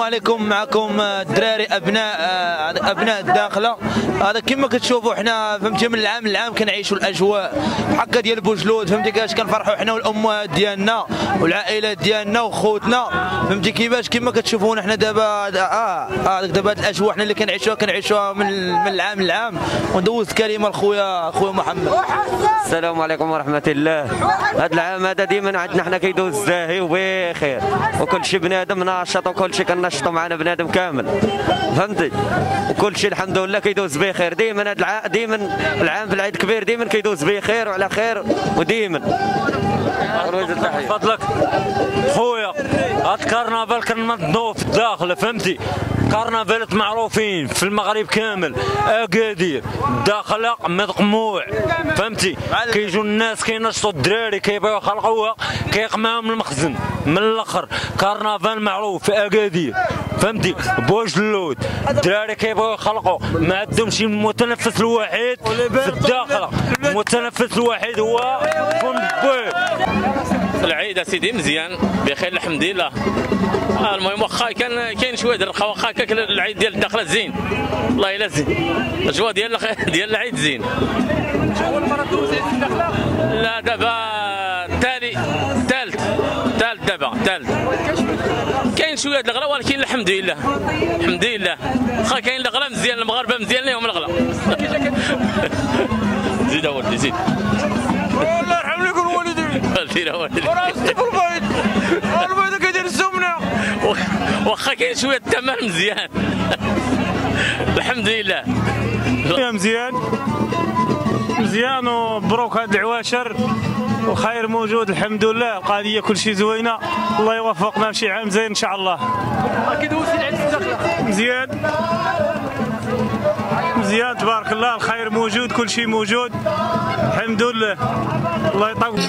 عليكم. معكم الدراري ابناء الداخله. هذا كما كتشوفوا حنا فهمتي من العام للعام كنعيشوا الاجواء هكا ديال بوجلود، فهمتي كيفاش كنفرحوا حنا والامهات ديالنا والعائلات ديالنا وخوتنا، فهمتي كيفاش كما كتشوفونا حنا دابا. دابا هاد الاجواء حنا اللي كنعيشوها من العام للعام. وندوز كلمه لخويا محمد. السلام عليكم ورحمه الله. هذا العام هذا ديما عندنا حنا كيدوز زاهي وبخير، وكل شيء بنادم ناشط، وكل شيء كنشطوا معنا بنادم كامل، فهمتي، وكل شيء الحمد لله كيدوز بخير. ديما ديما العام في العيد الكبير ديما كيدوز بخير وعلى خير وديما. فضلك خويا، هاد الكرنفال كننظموه في الداخل، فهمتي، كرنفالات معروفين في المغرب كامل، اكادير الداخله مقموع، فهمتي، كيجوا الناس كينشطوا الدراري كيبغيو يخلقوها كيقمعهم المخزن من الاخر. كرنفال معروف في اكادير، فهمتي، بوجلود الدراري كيبغيو يخلقوا، ما عندهمش شي متنفس الوحيد في الداخله، المتنفس الوحيد هو فندق. العيد اسيدي مزيان بخير الحمد لله. المهم واخا كاين شويه ديال الرخاء، واخا العيد ديال الداخله زين والله الا زين، الاجواء ديال العيد زين. اول مره دوز عيد الداخله؟ لا دابا ثالث دابا ثالث. كاين شويه د الغلا ولكن الحمد لله الحمد لله. واخا كاين الغلا مزيان، المغاربه مزيان لهم الغلا. زيد اولدي زيد. الله يرحم لك الوالدين. زيد اولدي. راسي في البيض، البيض كيدير السمنه. واخا كاين شويه الثمن مزيان. الحمد لله. مزيان ومبروك هاد العواشر وخير موجود الحمد لله. القضيه كل شيء زوينه، الله يوفقنا بشي عام زين ان شاء الله. كي دوزتي العيد في الداخله؟ مزيان تبارك الله، الخير موجود، كل شيء موجود الحمد لله. الله يطول.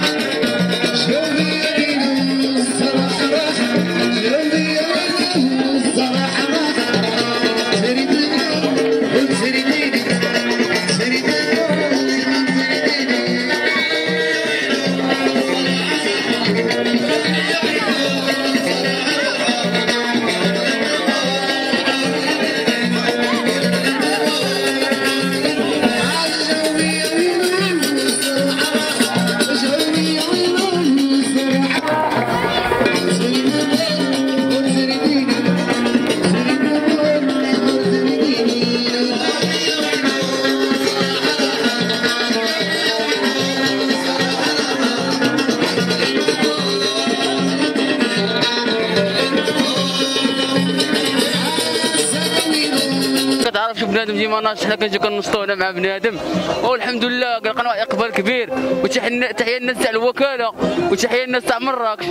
كتعرف شو بنادم ديما ناضح، حنا كنجيو كنشطو هنا مع بنادم والحمد لله لقينا اقبال كبير. وتحيه الناس تاع الوكاله وتحيه الناس تاع مراكش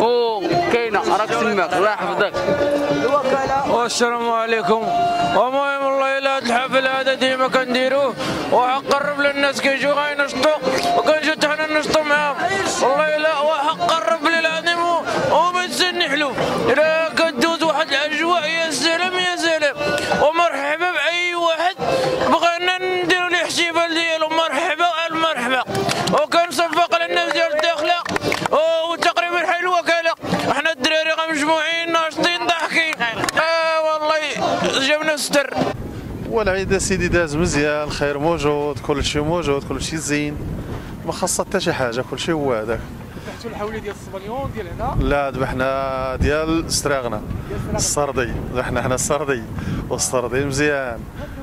وكاينه راك تماك الله يحفظك الوكاله. والسلام عليكم. المهم والله الا هذا الحفل هذا ديما كنديروه وحق قرب للناس كيجيو غينشطوا وكنجيو حتى حنا نشطوا معاهم. والله الا وحق قرب للعظيم وبنسن نحلو. الا كدوز واحد الاجواء يا سلام يا سلام. ومرحبا باي واحد بغينا نديروا ليه احتفال ديالو، مرحبا المرحبا. وكنصفق للناس ديال الداخله وتقريبا حي الوكاله. احنا الدراري مجموعين ناشطين ضاحكين. والله جابنا الستر. والعيد سيدي داز مزيان، الخير موجود، كل شيء موجود، كل شيء زين، ما خاصة حتى شي حاجه، كل شيء هو هذاك. ذبحتوا الحولي ديال الصبليون ديال هنا؟ لا ذبحنا ديال ستراغنا السردي، ذبحنا حنا السردي والسردي مزيان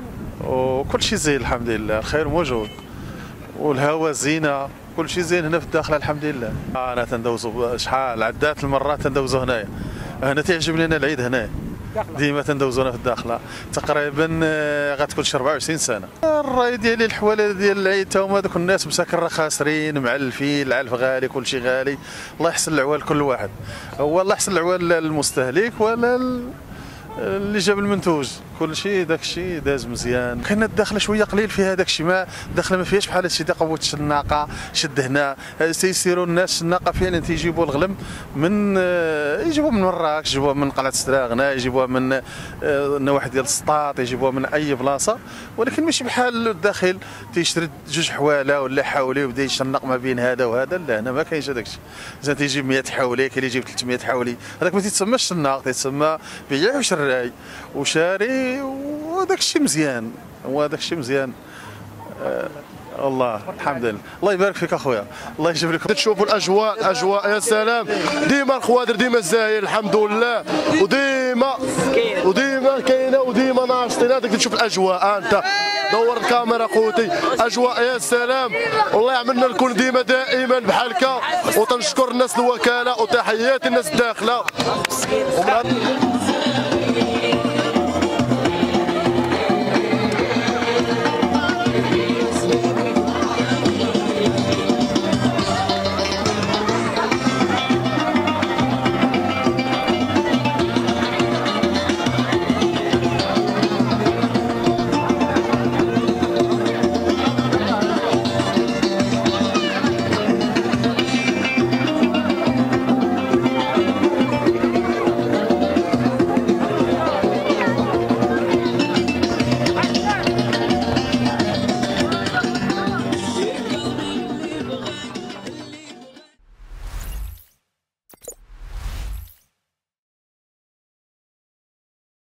وكل شيء زين الحمد لله، الخير موجود والهواء زينه، كل شيء زين هنا في الداخله الحمد لله. انا تندوزو شحال عدات المرات تندوزو هنا تعجبني انا العيد هنا ديما تندوزونا في الداخله تقريبا غتكون شي 24 سنه. الراي ديالي الحواله ديال العيد تا هما دوك الناس مساكن خاسرين معلفين، العلف غالي كل شيء غالي. الله يحسن العوال كل واحد، هو الله يحسن العوال للمستهلك ولا اللي جاب المنتوج. كل شيء داك الشيء داز مزيان. كان الداخله شويه قليل فيها داك الشيء، ما الداخله ما فيهاش بحال هادشي قوه الشناقه شد هنا. تيسيروا الناس الشناقه فعلا تيجيبوا الغلم من يجيبوها من مراكش، يجيبوها من قلعه ستراغنا، يجيبوها من النواحي ديال السطاط، يجيبوها من اي بلاصه، ولكن ماشي بحال الداخل تيشرد جوج حواله ولا حولي وبدا يشنق ما بين هذا وهذا. لا هنا ما كاينش هذاك الشيء. اذا تيجيب 100 حولي كاين اللي يجيب 300 حولي، هذاك ما تيتسماش الشناق، تيتسمى بيع وشراي وشاري، وداك الشيء مزيان، وهذاك الشيء مزيان. الله الحمد لله. الله يبارك فيك اخويا، الله يجيب لكم. تشوفوا الاجواء يا سلام، ديما الخوادر ديما الزاهيه الحمد لله، وديما كاينه وديما ناشطين. هذاك تشوف الاجواء انت دور الكاميرا خوتي، اجواء يا سلام، والله يعملنا الكل ديما دائما بحال هكا. وتنشكر الناس الوكاله وتحياتي الناس الداخله.